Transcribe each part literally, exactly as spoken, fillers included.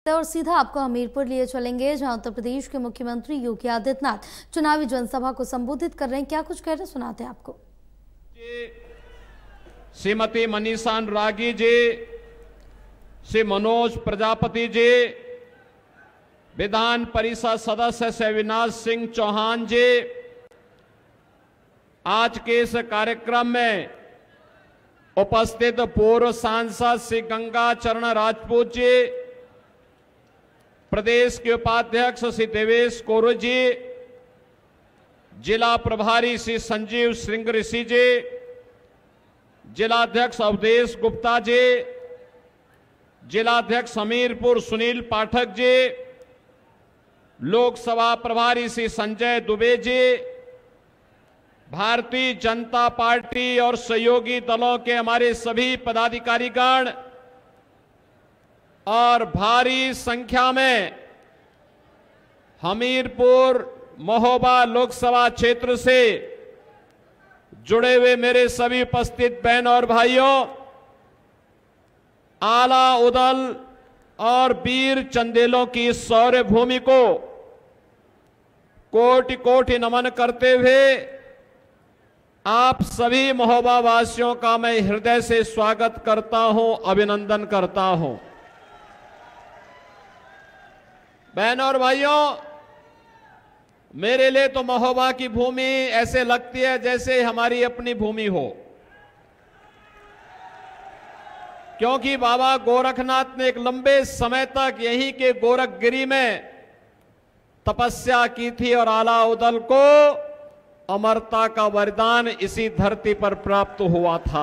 और सीधा आपको हमीरपुर लिए चलेंगे, जहां उत्तर प्रदेश के मुख्यमंत्री योगी आदित्यनाथ चुनावी जनसभा को संबोधित कर रहे हैं। क्या कुछ कह रहे हैं, सुनाते हैं आपको। श्रीमती मनीषा अनुरागी जी, श्री मनोज प्रजापति जी, विधान परिषद सदस्य से अविनाश सिंह चौहान जी, आज के इस कार्यक्रम में उपस्थित पूर्व सांसद श्री गंगा चरण राजपूत जी, प्रदेश के उपाध्यक्ष श्री देवेश कोरू जी, जिला प्रभारी श्री संजीव सिंह ऋषि जी, जिलाध्यक्ष अवधेश गुप्ता जी, जिलाध्यक्ष हमीरपुर सुनील पाठक जी, लोकसभा प्रभारी श्री संजय दुबे जी, भारतीय जनता पार्टी और सहयोगी दलों के हमारे सभी पदाधिकारीगण और भारी संख्या में हमीरपुर महोबा लोकसभा क्षेत्र से जुड़े हुए मेरे सभी उपस्थित बहन और भाइयों, आला उदल और वीर चंदेलों की इस शौर्य भूमि को कोटि कोटि नमन करते हुए आप सभी महोबा वासियों का मैं हृदय से स्वागत करता हूं, अभिनंदन करता हूं। बहनों और भाइयों, मेरे लिए तो महोबा की भूमि ऐसे लगती है जैसे हमारी अपनी भूमि हो, क्योंकि बाबा गोरखनाथ ने एक लंबे समय तक यहीं के गोरखगिरी में तपस्या की थी और आला उदल को अमरता का वरदान इसी धरती पर प्राप्त हुआ था।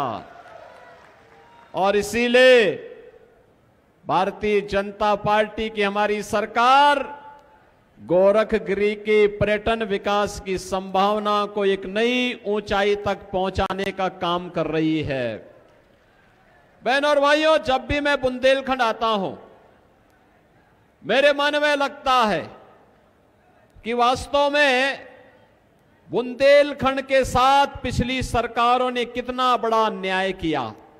और इसीलिए भारतीय जनता पार्टी की हमारी सरकार गोरखगिरी के पर्यटन विकास की संभावना को एक नई ऊंचाई तक पहुंचाने का काम कर रही है। बहनों और भाइयों, जब भी मैं बुंदेलखंड आता हूं, मेरे मन में लगता है कि वास्तव में बुंदेलखंड के साथ पिछली सरकारों ने कितना बड़ा अन्याय किया,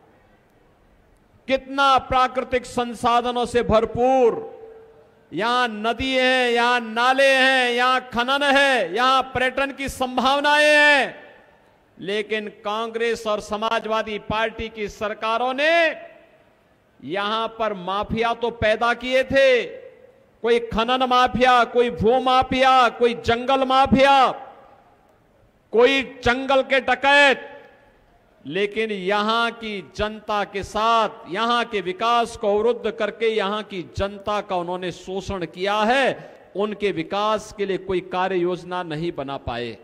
कितना प्राकृतिक संसाधनों से भरपूर, यहां नदी है, यहां नाले हैं, यहां खनन है, यहां पर्यटन की संभावनाएं हैं, लेकिन कांग्रेस और समाजवादी पार्टी की सरकारों ने यहां पर माफिया तो पैदा किए थे, कोई खनन माफिया, कोई भू माफिया, कोई जंगल माफिया, कोई जंगल के डकैत, लेकिन यहां की जनता के साथ यहां के विकास को अवरुद्ध करके यहां की जनता का उन्होंने शोषण किया है। उनके विकास के लिए कोई कार्य योजना नहीं बना पाए।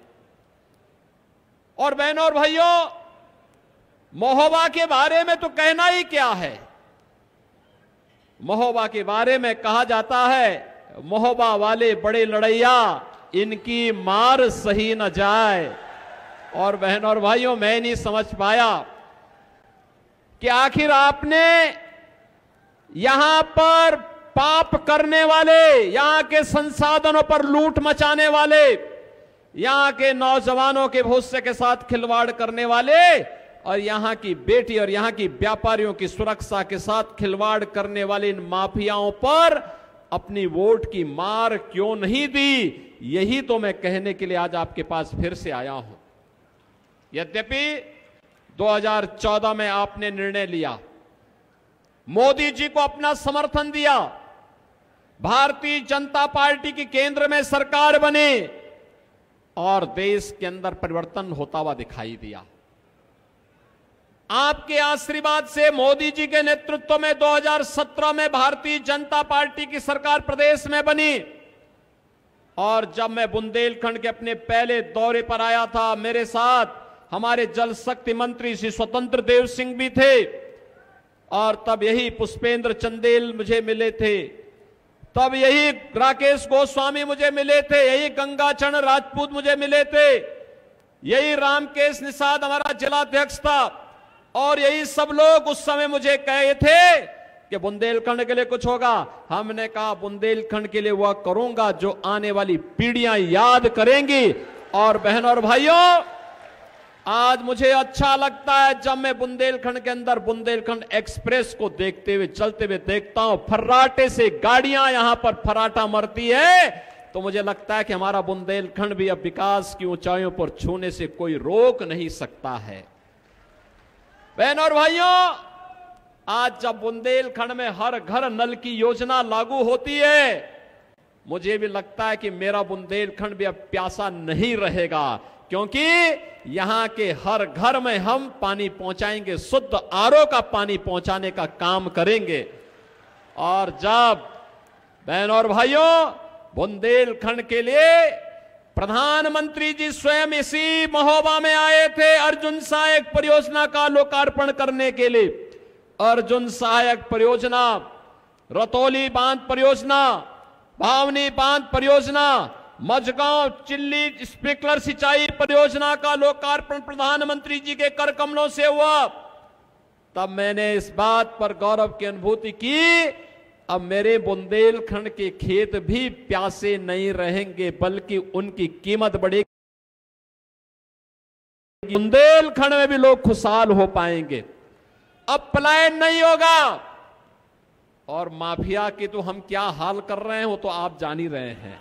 और बहनों और भाइयों, महोबा के बारे में तो कहना ही क्या है। महोबा के बारे में कहा जाता है, महोबा वाले बड़े लड़ैया, इनकी मार सही न जाए। और बहनों और भाइयों, मैं नहीं समझ पाया कि आखिर आपने यहां पर पाप करने वाले, यहां के संसाधनों पर लूट मचाने वाले, यहां के नौजवानों के भविष्य के साथ खिलवाड़ करने वाले और यहां की बेटी और यहां की व्यापारियों की सुरक्षा के साथ खिलवाड़ करने वाले इन माफियाओं पर अपनी वोट की मार क्यों नहीं दी, यही तो मैं कहने के लिए आज आपके पास फिर से आया हूं। यद्यपि दो हज़ार चौदह में आपने निर्णय लिया, मोदी जी को अपना समर्थन दिया, भारतीय जनता पार्टी की केंद्र में सरकार बनी और देश के अंदर परिवर्तन होता हुआ दिखाई दिया। आपके आशीर्वाद से मोदी जी के नेतृत्व में दो हज़ार सत्रह में भारतीय जनता पार्टी की सरकार प्रदेश में बनी। और जब मैं बुंदेलखंड के अपने पहले दौरे पर आया था, मेरे साथ हमारे जल शक्ति मंत्री श्री स्वतंत्र देव सिंह भी थे और तब यही पुष्पेंद्र चंदेल मुझे मिले थे, तब यही राकेश गोस्वामी मुझे मिले थे, यही गंगा चरण राजपूत मुझे मिले थे, यही रामकेश निषाद हमारा जिलाध्यक्ष था और यही सब लोग उस समय मुझे कहे थे कि बुंदेलखंड के लिए कुछ होगा। हमने कहा बुंदेलखंड के लिए वह करूंगा जो आने वाली पीढ़ियां याद करेंगी। और बहनों और भाइयों, आज मुझे अच्छा लगता है जब मैं बुंदेलखंड के अंदर बुंदेलखंड एक्सप्रेस को देखते हुए चलते हुए देखता हूं, फर्राटे से गाड़ियां यहां पर फर्राटा मरती है, तो मुझे लगता है कि हमारा बुंदेलखंड भी अब विकास की ऊंचाइयों पर छूने से कोई रोक नहीं सकता है। बहनों और भाइयों, आज जब बुंदेलखंड में हर घर नल की योजना लागू होती है, मुझे भी लगता है कि मेरा बुंदेलखंड भी अब प्यासा नहीं रहेगा, क्योंकि यहां के हर घर में हम पानी पहुंचाएंगे, शुद्ध आरओ का पानी पहुंचाने का काम करेंगे। और जब बहनों और भाइयों, बुंदेलखंड के लिए प्रधानमंत्री जी स्वयं इसी महोबा में आए थे अर्जुन सहायक परियोजना का लोकार्पण करने के लिए। अर्जुन सहायक परियोजना, रतौली बांध परियोजना, भावनी बांध परियोजना, मझगांव चिल्ली स्प्रिंकलर सिंचाई परियोजना का लोकार्पण प्रधानमंत्री जी के कर कमलों से हुआ। तब मैंने इस बात पर गौरव की अनुभूति की, अब मेरे बुंदेलखंड के खेत भी प्यासे नहीं रहेंगे, बल्कि उनकी कीमत बढ़ेगी, बुंदेलखंड में भी लोग खुशहाल हो पाएंगे। अब पलायन नहीं होगा। और माफिया की तो हम क्या हाल कर रहे हैं वो तो आप जान ही रहे हैं,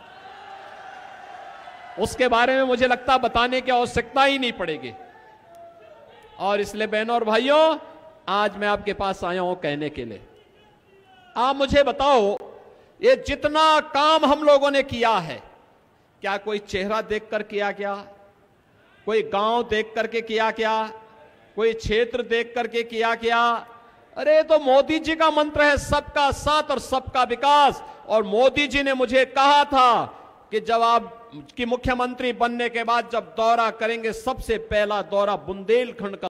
उसके बारे में मुझे लगता बताने की आवश्यकता ही नहीं पड़ेगी। और इसलिए बहनों और भाइयों, आज मैं आपके पास आया हूं कहने के लिए, आप मुझे बताओ, ये जितना काम हम लोगों ने किया है, क्या कोई चेहरा देखकर किया क्या? कोई गांव देख करके किया क्या? कोई क्षेत्र देख करके किया क्या? अरे तो मोदी जी का मंत्र है सबका साथ और सबका विकास। और मोदी जी ने मुझे कहा था कि जब आप कि मुख्यमंत्री बनने के बाद जब दौरा करेंगे, सबसे पहला दौरा बुंदेलखंड का